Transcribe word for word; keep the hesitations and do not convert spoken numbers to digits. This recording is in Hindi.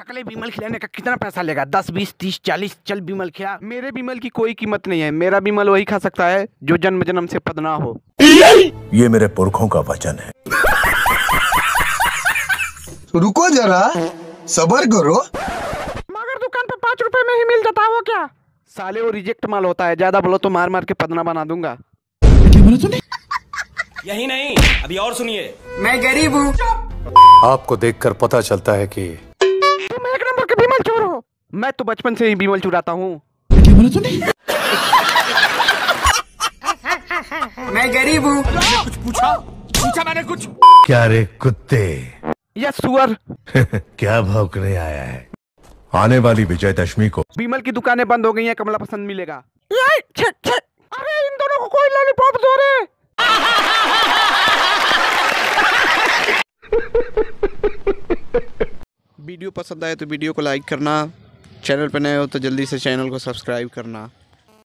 अगले विमल खिलाने का कितना पैसा लेगा? दस बीस तीस चालीस? चल विमल खिला। मेरे विमल की कोई कीमत नहीं है। मेरा विमल वही खा सकता है जो जन्म जन्म से पदना हो। ये मेरे पुरखों का वचन है। रुको जरा, सबर करो। मगर दुकान पे पाँच रुपए में ही मिल जाता है वो क्या? साले वो रिजेक्ट माल होता है, ज्यादा बोलो तो मार मार के पदना बना दूंगा। यही नहीं, अभी और सुनिए। मैं गरीब हूँ। आपको देखकर पता चलता है कि तुम एक नंबर के विमल चोर हो। मैं तो बचपन से ही विमल चुराता हूँ। मैं गरीब हूँ। कुछ पूछा पूछा मैंने कुछ। क्या रे कुत्ते, यस सुअर। क्या भौंकने आया है? आने वाली विजयदशमी को विमल की दुकानें बंद हो गई हैं, कमला पसंद मिलेगा। ये, छे, छे। अरे इन दोनों को कोई लॉलीपॉप दो रे। वीडियो पसंद आए तो वीडियो को लाइक करना, चैनल पर नए हो तो जल्दी से चैनल को सब्सक्राइब करना।